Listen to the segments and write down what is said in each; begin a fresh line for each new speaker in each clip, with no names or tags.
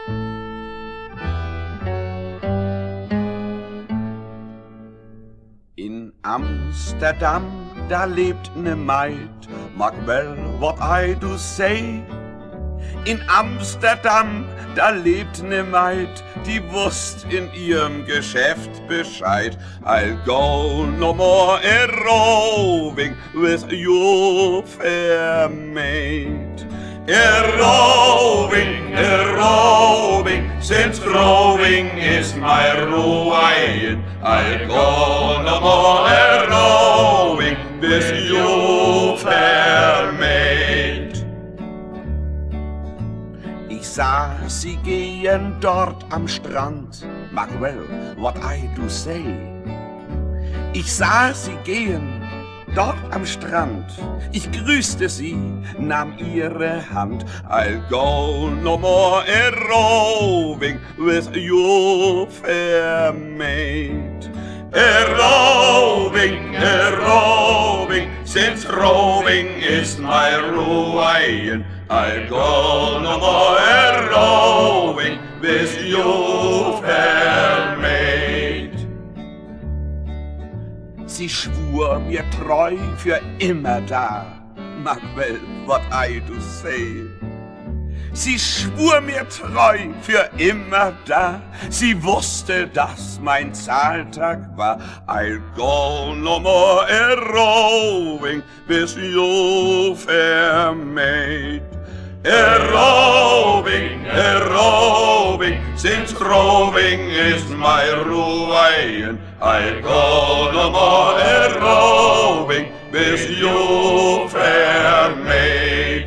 In Amsterdam, da lebt ne Maid, mag well what I do say. In Amsterdam, da lebt ne Maid, die wusst in ihrem Geschäft Bescheid. I'll go no more a-roving with your fair maid. A-roving, since rowing is my ruin. I'll go no more a-roving with your fair maid. Ich sah sie gehen dort am Strand, mag well what I do say. Ich sah sie gehen dort am Strand, ich grüßte sie, nahm ihre Hand. I'll go no more a-roving with your fair maid. A-roving, since rowing is my ruin. I'll go no more a-roving with your fair maid. Sie schwur mir treu für immer da, mag well what I do say. Sie schwur mir treu für immer da, sie wusste, dass mein Zahltag war. I'll go no more a-roving with your fair maid. A-roving, since rowing is my ruin. I'll go no more a-roving with your fair maid.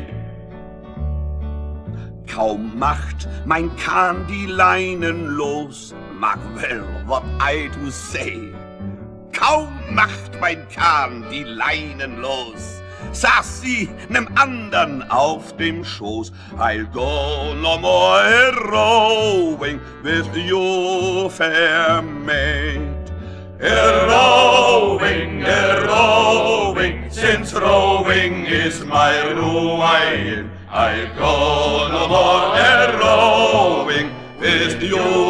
Kaum macht mein Kahn die Leinen los, mag well what I do say. Kaum macht mein Kahn die Leinen los, saß sie nem andern auf dem Schoß. I'll go no more a-rowing with your fair maid. A-rowing, since rowing is my ruin. I'll go no more a-rowing with your